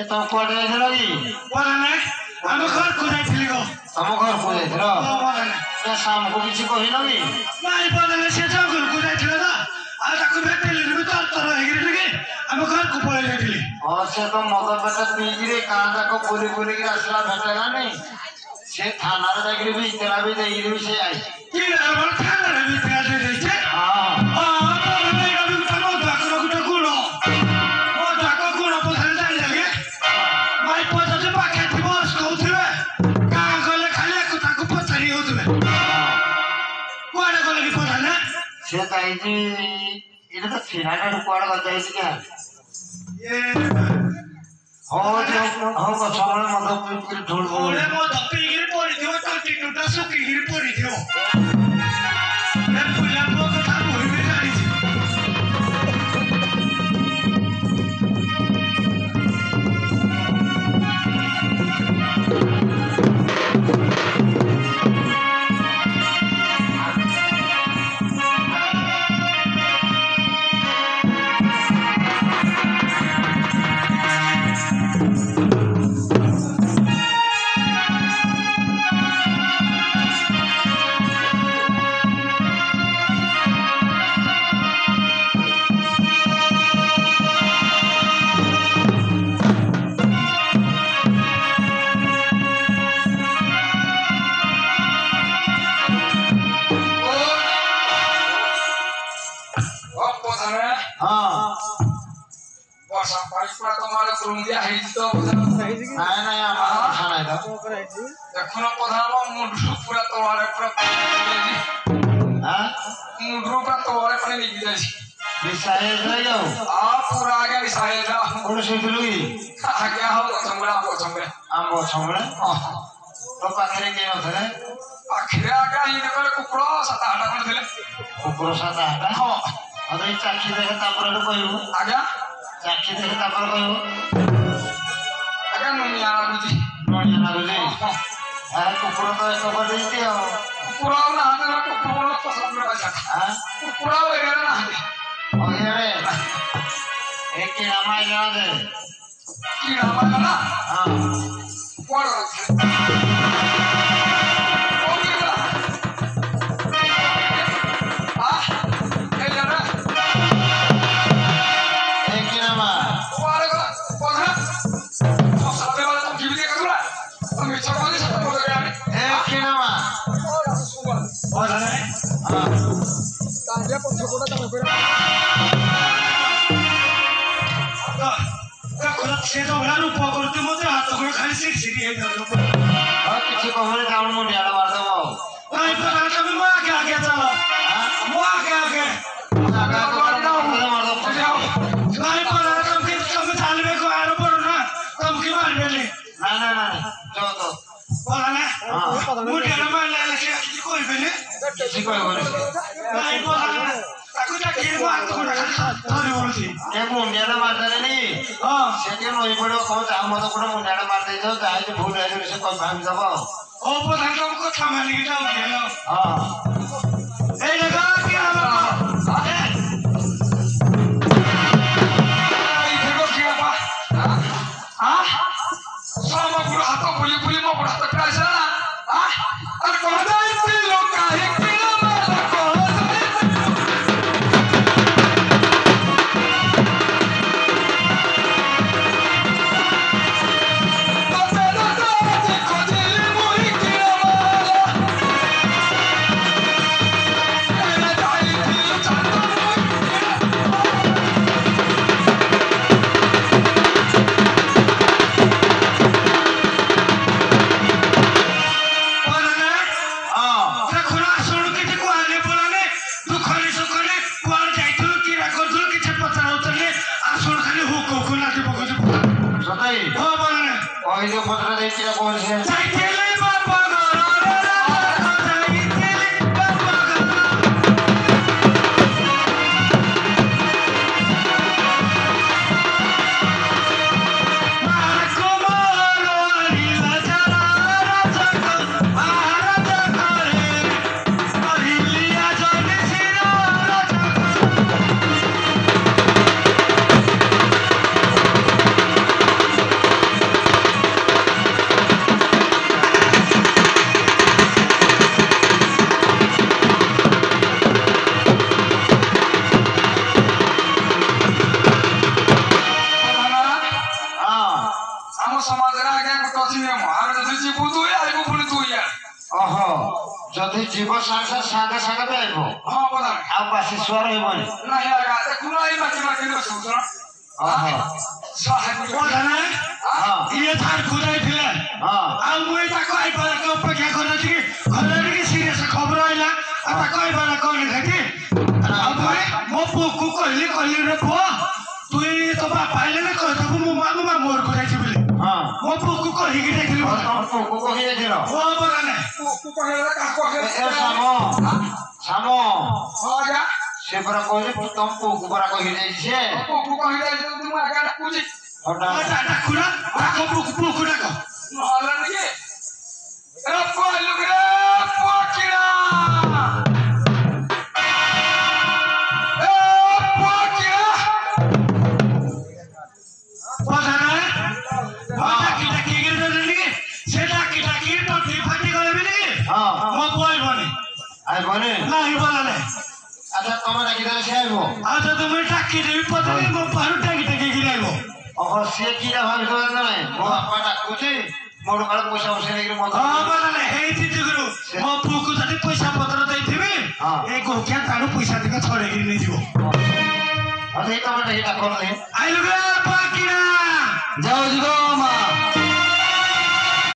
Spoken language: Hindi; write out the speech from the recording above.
तुम कोड जाइथिलो कि बोला नहीं हम घर को जाइथिली गो हम घर को जाइथिलो बोला नहीं ते शाम को किछि कहिलो कि नहीं बोला नहीं से जंगल को जाइथिलो ना आ ताको भेटेली नि तर तर हेगिरि कि हम घर को पळे जाइथिली और से तो मद पेट पीगिरे कांदा को पूरी पूरी के असला भेटेला नहीं से थाना रे जागिरि भी तेरा भी देगिरि भी से आई कि हमर थाना रे भी तेरा दे दैछे हां हां बोला नहीं अभी तमो दाकरो गुटा गुलो ओ दाको गुलो पथर जाई लगे माई पछा जे पाखे थिबस कहउथिबे का गले खाली कुता को पछरी होतबे कोडे गले कि पछा ना से ताई जी इने तो फिनाटा कोड गजाई छी क्या ये हो जो हो को सबले मद पीगिरि ढोल बोल ओरे मो दपीगिरि पड़ी थियो टटी टुटा सुकीगिरि पड़ी थियो ए पुला को कथा बोलबे जानी छी रुंदिया है तो नहीं नहीं हमारा अच्छा नहीं था देखो ना पधावा मुंडरू पूरा तोड़े पूरा हां मुंडरू पूरा तोड़े पने निकल जाए विसाए जाओ आ पूरा आगे विसाए जा कौन से दिलुई आगे हो छमड़ा आम छमड़ा तो पाखरे के न थले आखिर आगे ही देखो कुकुड़ा सात आठ कोन थले कुकुड़ा सात आठ हां अरे चाखी देखे तापर कहू आगे चाखी देखे तापर कहू आगे ननिया गुजी आ कुकुड़ा तो एक बार देती हो कुकुड़ा ना हाथ में कुकुड़ा पसंद में बचा हां कुकुड़ा वगैरह ना ओए रे एक की नाम है ना दे की नाम है ना हां कोड़ से तो बड़ा रूप करते मते हाथ को खाली सिरसिरी है और किसी को हमने जाऊं मुंडिया मार दो नहीं पता तब मैं आगे चलो वो आगे मार दो नहीं पता तुम कि तुम चाल में को आरो पड़ो ना तुम की मार बेले ना जो तो बोला ना मुंडिया मार ले ले कोई बेले किसी को नहीं बोला ताकू जा के मार तो थोड़ी बोलती ए मुंडिया मार दे नहीं हां सेके नई पड़ो को जा मत को मुंडिया मार दे जो जाय जे भूल है से कोई भाग जाबो ओ प्रधान को कथा मान के जाओ गेलो हां ए लगा के आलो ए देखो क्या बा हां सामा पूरा हाथ पुली पुली में पूरा तक कैसा हां और कहदा पुली लोग काहे के माला को कौन से ଯଦି ଯିବ ସାଙ୍ଗେ ସାଙ୍ଗେ ସାଙ୍ଗେ ପାଇବ ହଁ ପରା ଆଉ ବାସି ସ୍ୱର ହେବନି ନାହିଁ ଆଜ୍ଞା ଦେଖୁନ ଏଇ ମାଟି ମାଟି ରସୁଛ ଇଏ ଝାଡ଼କୁ ଯାଇଥିଲେ ଆଉ ମୁଁ ତାକୁ ଆଇପାରେ ଅପେକ୍ଷା କରିଛି ଘରେ ଟିକେ ସିରିୟସ ଖବର ଆଇଲା ଆଉ ତାକୁ ଆଇପାରେ କଣ ଦେଖି ଆଉ ମୋ ପୁଅକୁ କହିଲି ରେ ପୁଅ তুই তো বাপা আইলে না কইতাবু মো মামু ঘরକୁ যাইছি বলি ମୋ ପୁଅକୁ କହିକି ଯାଇଥିଲି ପୁଅକୁ କହି ଯାଇଥିଲ ହଁ ପରା ନାଇଁ ପୁଅକୁ କହିଲେ କାକୁ କହିଲେ ସାମ ଆଜ୍ଞା ସେ ପରା କହିଲେ ତମ ପୁଅକୁ ପରା କହି ଯାଇଛି ସେ ପୁଅକୁ କହି ଯାଇଛି ମୁଁ ଆଜ୍ଞା ଡାକୁଛି ଡାକୁନା ଡାକ ପୁଅକୁ ଡାକ ନହେଲେ ନାଇଁ ଏ କହିଲୁ ରେ ପୁଅ କିଣା আচ্ছা তোমার ডাকি দেবে সে আইব আচ্ছা তুমি ডাকি দেবি পরে মো পারু ডাকি গিরাইব ওহ সে কি না ভাবি তো জানে মো আপা ডাকুছি মোর কাল পয়সা পয়সা নেকি মত বলে হেইতি যুগরু মো পুকু যদি পয়সা পত্র দেইতিবি এই গোকিয়া তারু পয়সা দিকে ছড়ে গিরি নি দিব আচ্ছা এটা মানে এটা করলে আইলু রে পাকিনা যাও জিগো মা